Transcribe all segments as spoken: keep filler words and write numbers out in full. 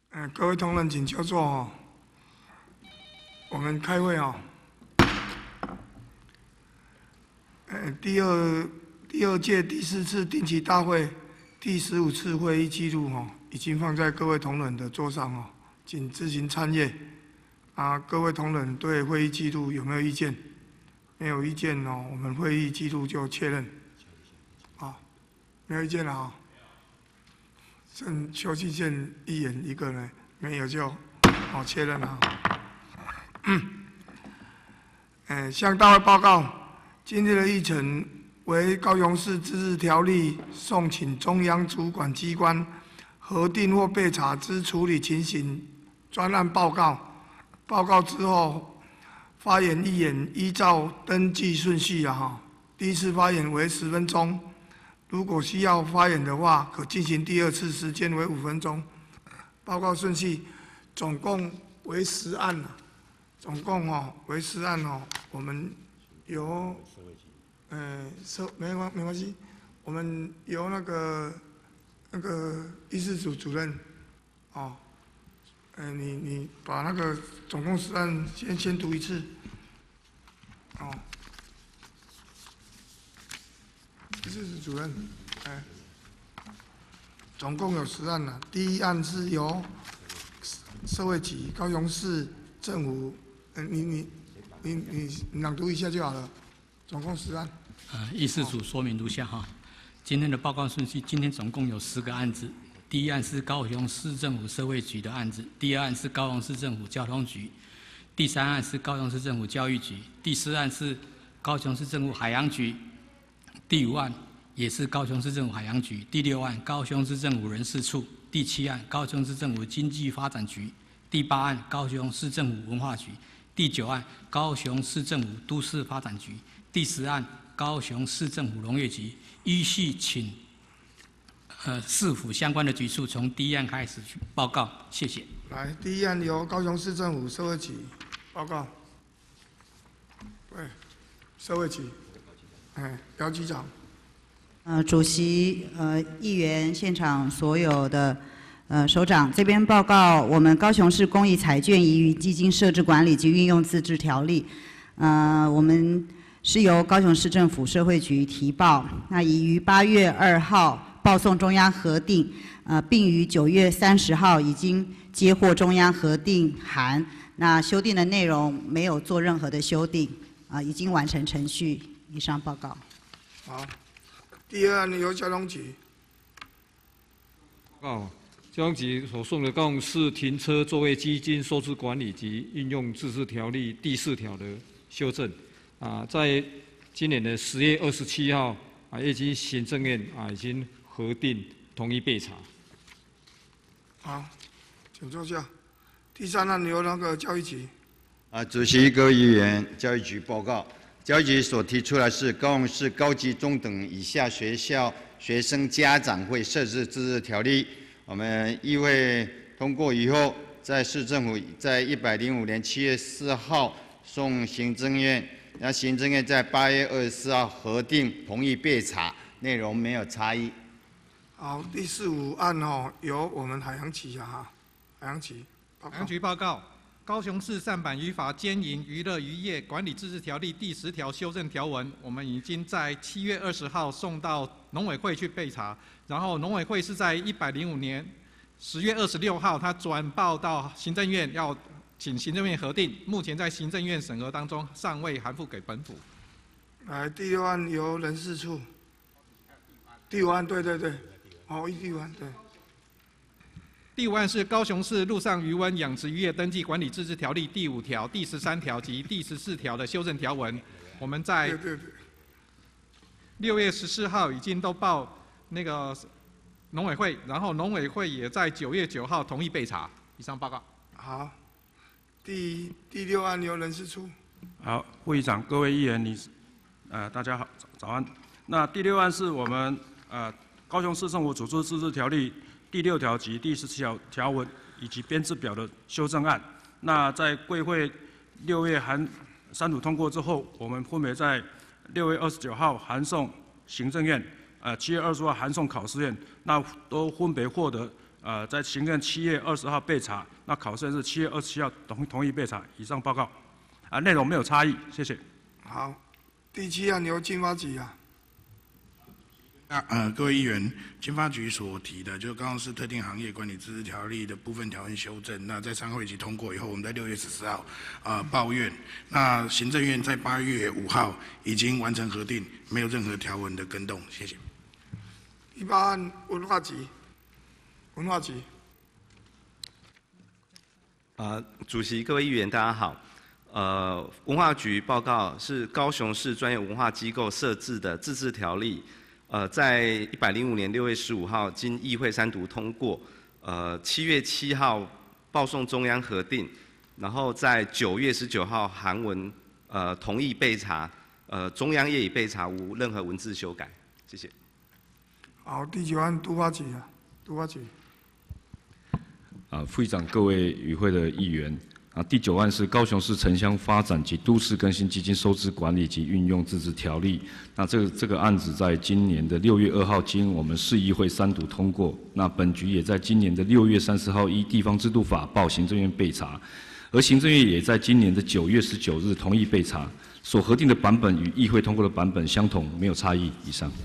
呃，各位同仁，请就座哦。我们开会哦。呃，第二第二届第四次定期大会第十五次会议记录哦，已经放在各位同仁的桌上哦，请自行参阅。啊，各位同仁对会议记录有没有意见？没有意见哦，我们会议记录就确认。好，没有意见了啊、哦。剩邱继健一言一个呢，没有就好确认了。嗯，呃，向大会报告，今日的议程为高雄市自治条例送请中央主管机关核定或备查之处理情形专案报告。报告之后，发言一言依照登记顺序啊哈，第一次发言为十分钟。如果需要发言的话，可进行第二次，时间为五分钟。报告顺序总共为十案啊，总共哦为十案哦。我们由呃社没关没关系，我们由那个那个议事组主任哦，呃你你把那个总共十案先先读一次，哦。议事组主任，哎，总共有十案了。第一案是由社会局、高雄市政府，呃，你你你你你朗读一下就好了。总共十案。 呃，议事组说明如下哈。今天的报告顺序，今天总共有十个案子。第一案是高雄市政府社会局的案子，第二案是高雄市政府交通局，第三案是高雄市政府教育局，第四案是高雄市政府海洋局。第五案也是高雄市政府海洋局，第六案高雄市政府人事处，第七案高雄市政府经济发展局，第八案高雄市政府文化局，第九案高雄市政府都市发展局，第十案高雄市政府农业局。依序请呃市府相关的局处从第一案开始去报告，谢谢。 来，第一案由高雄市政府社会局报告。对，社会局。哎，姚局长。 呃，主席、呃，议员、现场所有的呃首长，这边报告，我们高雄市公益彩券盈余基金设置管理及运用自治条例，呃，我们是由高雄市政府社会局提报，那已于八月二号报送中央核定，呃，并于九月三十号已经接获中央核定函，那修订的内容没有做任何的修订，啊、呃，已经完成程序。以上报告。 好，第二案由交通局。 报告，交通局所送的高雄市停车座位基金收支管理及运用自治条例第四条的修正，啊，在今年的十月二十七号，啊，业绩行政院啊已经核定同意备查。 好，请坐下。第三案由那个教育局。 啊，主席、各位议员，教育局报告。教育局所提出来是高雄市高级中等以下学校学生家长会设置自治条例，我们议会通过以后，在市政府在一百零五年七月四号送行政院，那行政院在八月二十四号核定同意备查，内容没有差异。 好，第四五案哦，由我们海洋局啊哈，海洋局报告。 海洋局报告。高雄市赡版渔法兼营娱乐渔业管理自治条例第十条修正条文，我们已经在七月二十号送到农委会去备查，然后农委会是在一百零五年十月二十六号，他转报到行政院，要请行政院核定，目前在行政院审核当中，尚未函复给本府。 来，第六案由人事处。第五案，对对对，哦，第五案对。 第五案是高雄市陆上渔温养殖渔业登记管理自治条例第五条、第十三条及第十四条的修正条文，我们在六月十四号已经都报那个农委会，然后农委会也在九月九号同意备查。以上报告。 好，第第六案由人事处。 好，会议长、各位议员，你呃大家好，早安。那第六案是我们呃高雄市政府组织自治条例。第六条及第十七条条文以及编制表的修正案，那在贵会六月函三读通过之后，我们分别在六月二十九号函送行政院，呃七月二十号函送考试院，那都分别获得呃在行政七月二十号备查，那考生是七月二十七号同同意备查。以上报告，啊内容没有差异，谢谢。 好，第七案由经发局啊。 那呃，各位议员，经发局所提的，就高雄市特定行业管理自治条例的部分条文修正，那在参会期通过以后，我们在六月十四号啊报院，那行政院在八月五号已经完成核定，没有任何条文的更动，谢谢。 第八案文化局，文化局。 啊，主席、各位议员，大家好。呃，文化局报告是高雄市专业文化机构设置的自治条例。呃，在一百零五年六月十五号经议会三读通过，呃，七月七号报送中央核定，然后在九月十九号函文呃同意备查，呃，中央业已备查，无任何文字修改。谢谢。 好，第九案都发局啊，都发局。 啊，副议长、各位与会的议员。啊，第九案是高雄市城乡发展及都市更新基金收支管理及运用自治条例。那这个这个案子在今年的六月二号经我们市议会三读通过。那本局也在今年的六月三十号依地方制度法报行政院备查，而行政院也在今年的九月十九日同意备查，所核定的版本与议会通过的版本相同，没有差异。以上。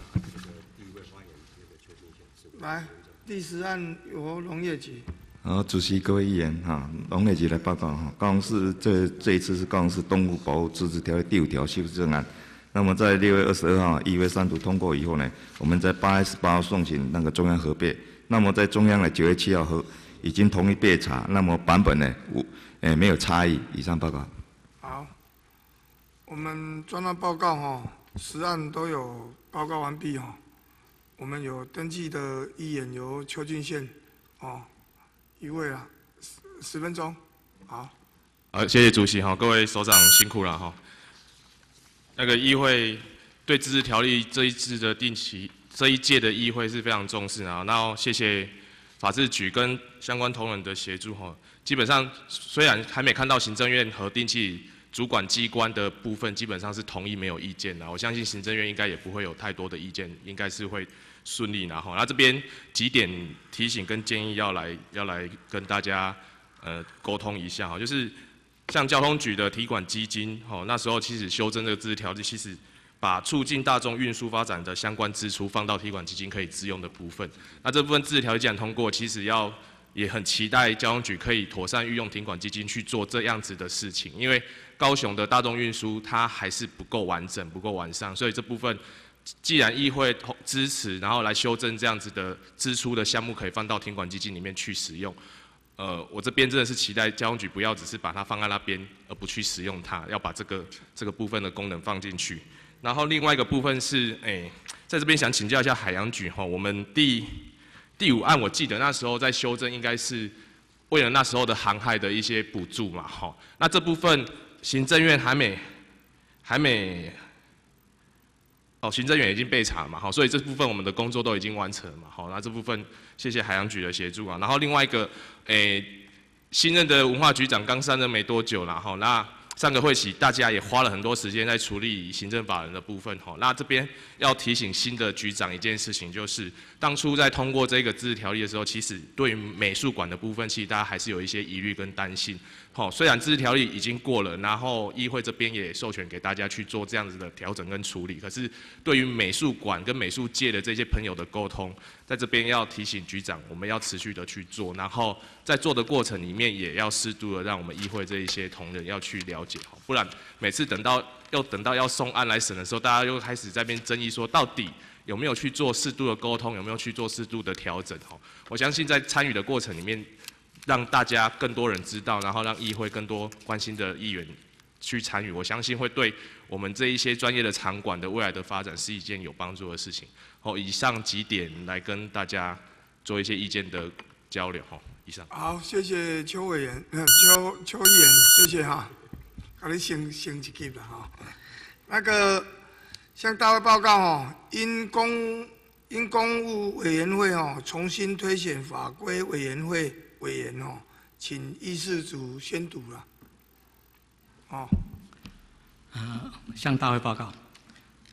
来，第十案由农业局。 好，主席、各位议员，哈，农业局来报告哈，高雄市这这一次是高雄市动物保护自治条例第五条修正案。那么在六月二十二号议会三读通过以后呢，我们在八月十八号送请那个中央核备。那么在中央呢九月七号核已经同意备查，那么版本呢无诶没有差异。以上报告。 好，我们专案报告哈，十案都有报告完毕哈。我们有登记的议员由邱俊宪，哦。一位啊，十十分钟，好。 好，谢谢主席哈，各位首长辛苦了哈。那个议会对自治条例这一次的定期，这一届的议会是非常重视啊。然后谢谢法制局跟相关同仁的协助哈。基本上虽然还没看到行政院核定其主管机关的部分，基本上是同意没有意见的。我相信行政院应该也不会有太多的意见，应该是会顺利拿哈。那这边几点提醒跟建议要来要来跟大家呃沟通一下哈，就是像交通局的提款基金哈，那时候其实修正这个自治条例，其实把促进大众运输发展的相关支出放到提款基金可以自用的部分。那这部分自治条例既然通过，其实要也很期待交通局可以妥善运用提款基金去做这样子的事情，因为高雄的大众运输它还是不够完整、不够完善，所以这部分既然议会支持，然后来修正这样子的支出的项目，可以放到提款基金里面去使用。呃，我这边真的是期待交通局不要只是把它放在那边，而不去使用它，要把这个这个部分的功能放进去。然后另外一个部分是，哎、欸，在这边想请教一下海洋局哈，我们第第五案我记得那时候在修正，应该是为了那时候的航海的一些补助嘛，哈。那这部分行政院还没还没。哦，行政院已经备查嘛，好，所以这部分我们的工作都已经完成了嘛，好，那这部分谢谢海洋局的协助啊。然后另外一个，诶，新任的文化局长刚上任没多久啦，哈，那上个会期大家也花了很多时间在处理行政法人的部分，哈，那这边要提醒新的局长一件事情，就是当初在通过这个自治条例的时候，其实对于美术馆的部分，其实大家还是有一些疑虑跟担心。好，虽然自治条例已经过了，然后议会这边也授权给大家去做这样子的调整跟处理，可是对于美术馆跟美术界的这些朋友的沟通，在这边要提醒局长，我们要持续的去做，然后在做的过程里面也要适度的让我们议会这一些同仁要去了解，不然每次等到又等到要送案来审的时候，大家又开始在那边争议说到底有没有去做适度的沟通，有没有去做适度的调整，我相信在参与的过程里面，让大家更多人知道，然后让议会更多关心的议员去参与，我相信会对我们这一些专业的场馆的未来的发展是一件有帮助的事情。好，以上几点来跟大家做一些意见的交流。哈，以上。 好，谢谢邱委员，呃，邱邱议员，谢谢哈，给你升升一级了哈。那个向大会报告哦，因公因公务委员会哦重新推选法规委员会委员哦，请议事组宣读了。哦。 呃，向大会报告。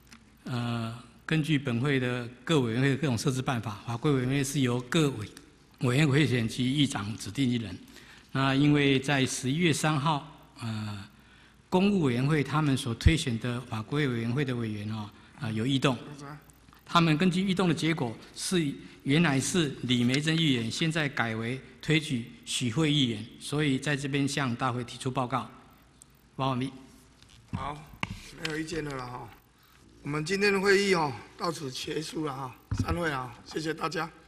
呃，根据本会的各委员会的各种设置办法，法规委员会是由各委委员会选及议长指定一人。那因为在十一月三号，呃，公务委员会他们所推选的法规委员会的委员哦，啊、呃、有异动，他们根据异动的结果是原来是李梅珍议员，现在改为推举许慧议员，所以在这边向大会提出报告。报告完毕。 好，没有意见了啦哈。我们今天的会议哦到此结束了哈，散会啊，谢谢大家。